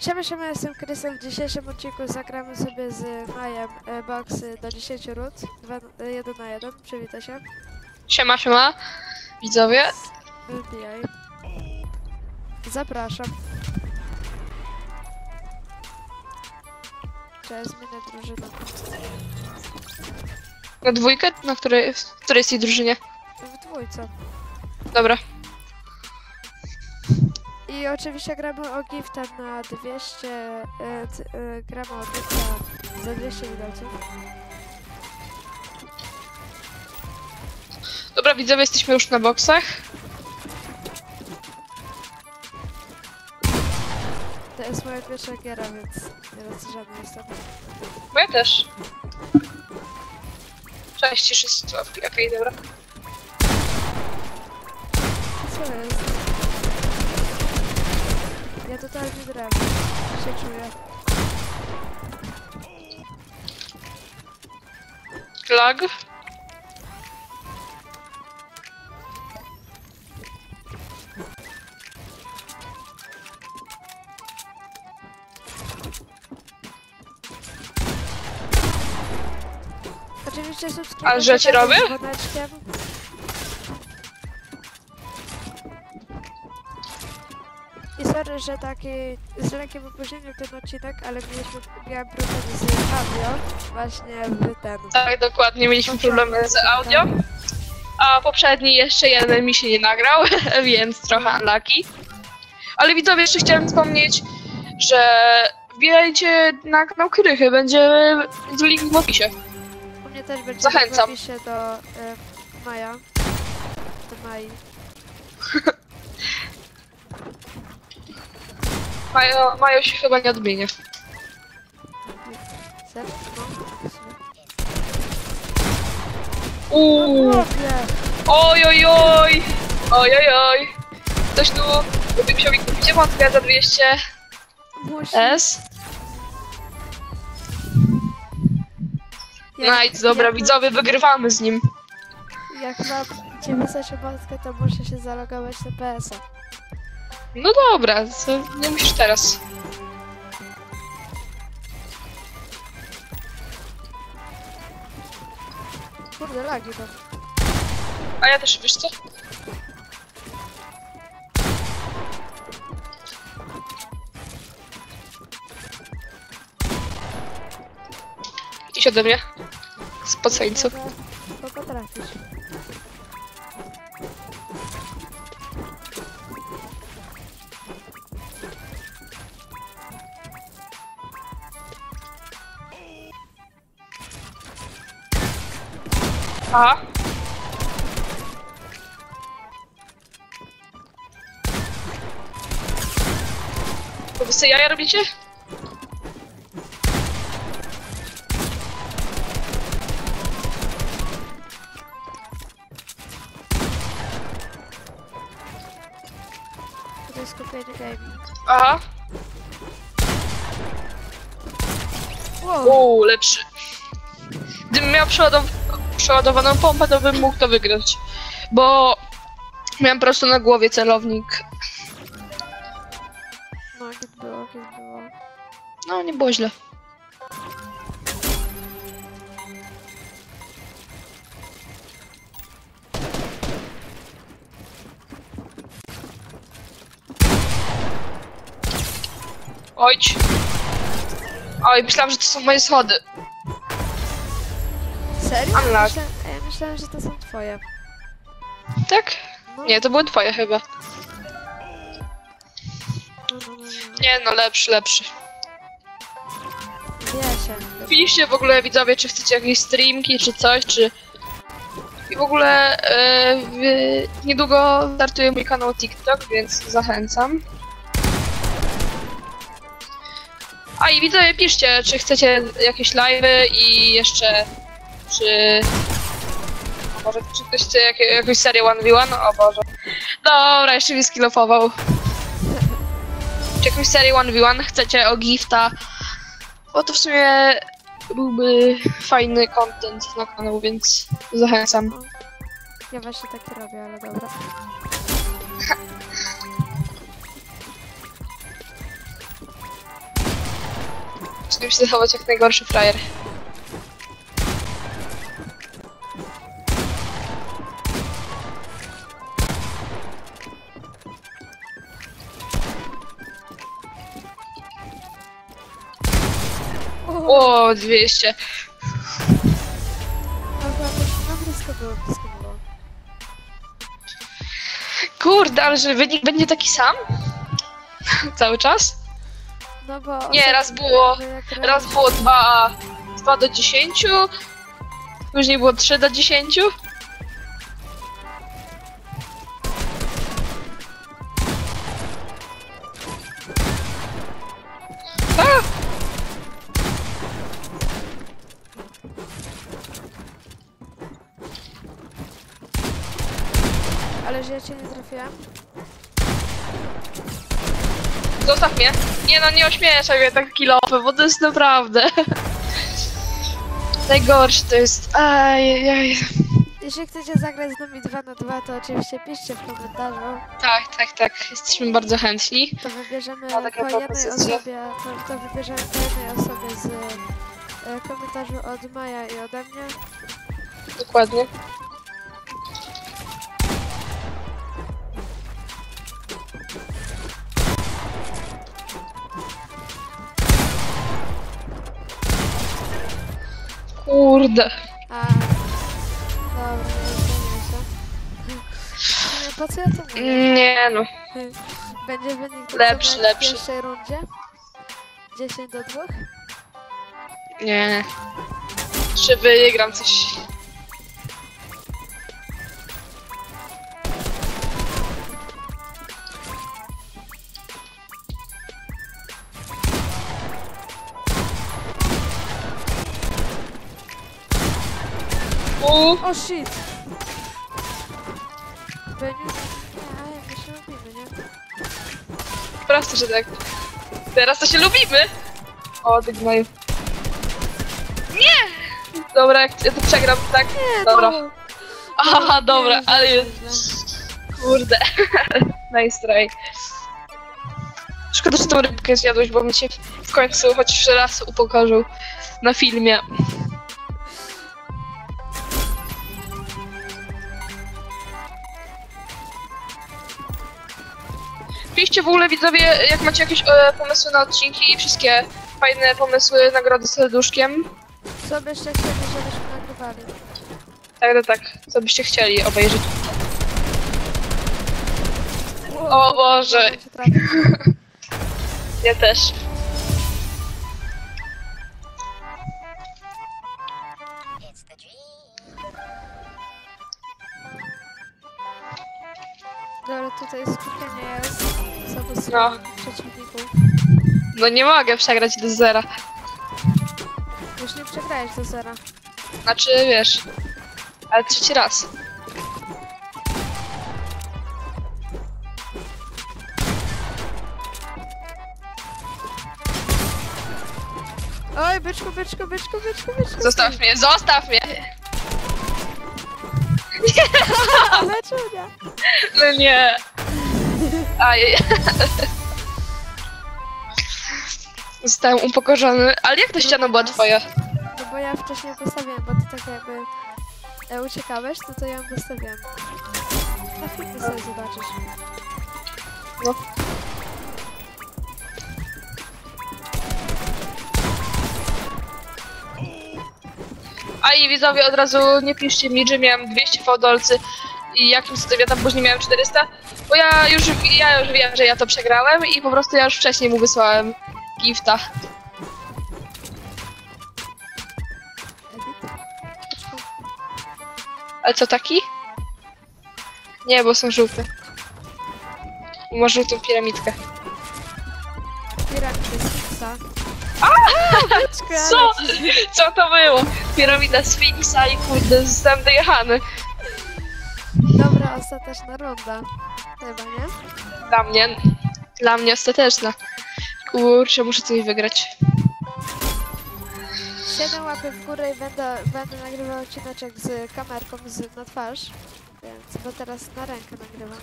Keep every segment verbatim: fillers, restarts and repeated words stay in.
Siema, siema, jestem Krysem. W dzisiejszym odcinku zagramy sobie z Majem e, boxy do dziesięciu rund. jeden na jeden. Przywitaj się. Siema, siema, widzowie. Wbijaj. Zapraszam. Cześć, zmienię drużynę. Na dwójkę? Na której, w której jest tej drużynie? W dwójce. Dobra. I oczywiście gramy o gifta na dwieście... E, c, e, gramy o gifta za dwieście widelców. Dobra, widzowie, jesteśmy już na boksach. To jest moja pierwsza giera, więc nie rozszerzamy jestem. Bo ja też. Cześć, ciszy sławki. Okej, okay, dobra. Co jest? Ja totalnie drewno. się czuję. Lag. Oczywiście subskrypcja. A że ci robię? Z dzwoneczkiem. I sorry, że taki z lekkim opóźnieniem ten odcinek, ale mieliśmy, miałem problemy z audio właśnie w ten. Tak, dokładnie, mieliśmy problemy z audio. A poprzedni jeszcze jeden mi się nie nagrał, więc trochę unlucky. Ale widzowie, jeszcze chciałem wspomnieć, że wbijajcie na kanał Krychy, będzie link w opisie. U mnie też będzie Zachęcam. w opisie do y, Maja. Do Mai. Majo, Majo się chyba nie odmienię. Serio? Uuu. No. Oj, oj, oj. Oj, oj, oj. Ktoś tu lubi musiał kupić emotkę za dwieście Musi. S. Jak- Nice, dobra, jak- widzowie, wygrywamy z nim. Jak mam cię wysłać emotkę, to muszę się zalogować na P S a. No dobra, to nie musisz teraz. Kurde, lagi to. A ja też, wiesz co? Idź ode mnie. Spoceńcu. To potrafisz. Aha. To wy sobie jaja robicie? To jest skupienie gaming. Aha. Wow. Uuu, lepszy. Gdybym miał przeładow przeładowaną pompę, to bym mógł to wygrać. Bo miałem prosto na głowie celownik. No, kiedy było, kiedy było. No, nie było źle. Ojć. Oj, myślałam, że to są moje schody. Serio? Unlock. Myślę, a ja myślałem, że to są twoje. Tak? No, Nie, to były twoje chyba. no, no, no, no. Nie, no lepszy, lepszy. Wie się. Piszcie w ogóle, widzowie, czy chcecie jakieś streamki, czy coś, czy... I w ogóle e, w... niedługo startuje mój kanał TikTok, więc zachęcam. A i widzowie, piszcie, czy chcecie jakieś live'y i jeszcze... Czy... O Boże, czy ktoś chce jak, jakąś serię jeden na jeden? O Boże. Dobra, jeszcze mi skillofował. Czy jakąś serię jeden na jeden chcecie o gifta? Bo to w sumie byłby fajny content na kanał, więc zachęcam. Ja właśnie takie robię, ale dobra. Zaczynam się zachować jak najgorszy frajer. O, dwieście. Dobra, no blisko było, blisko było. Kurde, ale że wynik będzie taki sam? Cały czas? No bo... Nie, raz było, raz było dwa, dwa do dziesięciu, później było trzy do dziesięciu. A! Ale że ja cię nie trafiłam? Zostaw mnie. Nie no, nie ośmieszaj mnie tak kilofy, bo to jest naprawdę... Najgorsze to jest... Ajajaj. Jeśli chcecie zagrać z nami dwa na dwa, to oczywiście piszcie w komentarzu. Tak, tak, tak. Jesteśmy bardzo chętni. To wybierzemy Ma takie po jednej propozycje. osobie, to, to wybierzemy po jednej osobie z e, komentarzu od Maja i ode mnie. Dokładnie. Kurde. A, dobra, nie się. W sumie po co ja to mówię? Nie no. Będzie wynik to Lepszy, co w lepszy. pierwszej rundzie? dziesięć do dwóch? Nie. Czy wygram coś. U, O shit! Beniu, nie, ale my się lubimy, nie? prosto, że tak. Teraz to się lubimy. O, ty gnoju. Nie! Dobra, jak ja to przegram, tak? Nie, Dobra. no! Aha, Nie, dobra, źle, ale źle, jest... źle. Kurde. Nice try. Szkoda, że tą rybkę zjadłeś, bo mi się w końcu choć raz upokorzył na filmie. Piszcie w ogóle widzowie, jak macie jakieś e, pomysły na odcinki, wszystkie fajne pomysły, nagrody serduszkiem. Co byście chcieli, żebyśmy nagrywali? Tak, tak, tak, co byście chcieli obejrzeć. O Boże. Nie trafię. Ja też. Dobra, tutaj skupienie jest z obu No. stron przeciwników. No nie mogę przegrać do zera. Już nie przegrałeś do zera. Znaczy, wiesz, ale trzeci raz. Oj, byczku, byczku, byczku, byczku, byczku. Zostaw mnie, zostaw mnie! Dlaczego nie? No nie. Ajej. Zostałem upokorzony. Ale jak ta ściana była twoja? No bo ja wcześniej postawiłem, bo ty tak jakby e, uciekałeś, no to ja ją postawiłem. Na filmie sobie zobaczysz. No. A i widzowie, od razu nie piszcie mi, że miałem dwieście fałdolcy i jakim cudem ja tam później miałem czterysta, bo ja już, ja już wiem, że ja to przegrałem i po prostu ja już wcześniej mu wysłałem gifta. Edit. Byczku. Ale co taki? Nie, bo są żółte. Ma żółtą piramidkę. Piramidy Sfinksa. Byczku, ale- Co? Co to było? Piramida Sfinksa i kurde, zostałem dojechany. Dobra, ostateczna runda. Chyba, nie? Dla mnie, dla mnie ostateczna. Kurczę, muszę coś wygrać. Siedem łapy w górę i będę, będę nagrywał odcineczek z kamerką z, na twarz. Więc, bo teraz na rękę nagrywam.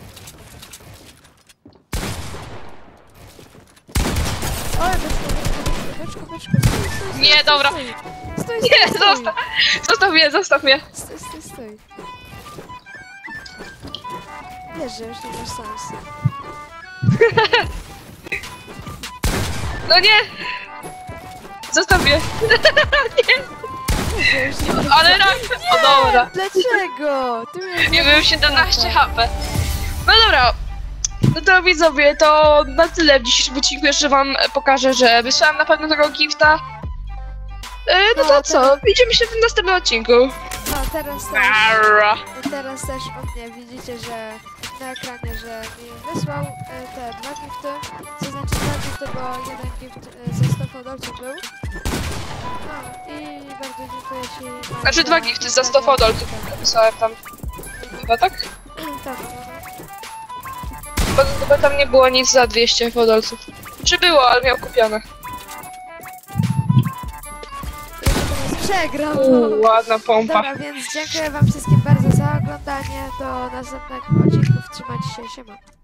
Oj, byczku, byczku, byczku, byczku, Beczku, stój, stój, stój, Nie, stój, dobra. Stój, stój, Nie, stój, zostaw, zostaw mnie, zostaw mnie. Stój, stój, stój. Wiesz, że już nie masz szans. No nie! Zostaw mnie. Wiesz, że już nie masz Ale rak, o dobra. Dlaczego? Ty miałeś Ja miałem siedemnaście H P. No dobra. No to widzowie, to na tyle w dzisiejszym odcinku. Jeszcze wam pokażę, że wysłałem na pewno tego gifta. E, no No, to co? Widzimy się w następnym odcinku. No teraz też, Arra. teraz też u mnie widzicie, że na ekranie, że mi wysłał e, te dwa gifty. Co znaczy dwa gifty, bo jeden gift e, ze sto fodolców był. No i bardzo dziękuję ci. Magda, Znaczy dwa gifty za sto fodolców. Wysłałem tam. Chyba tak? Tak, Bo chyba tam nie było nic za dwieście fodolców. Czy było, ale miał kupione. przegram. Uuu, ładna pompa. Dobra, więc dziękuję wam wszystkim bardzo za oglądanie. Do następnych odcinków. Trzymajcie się, siema.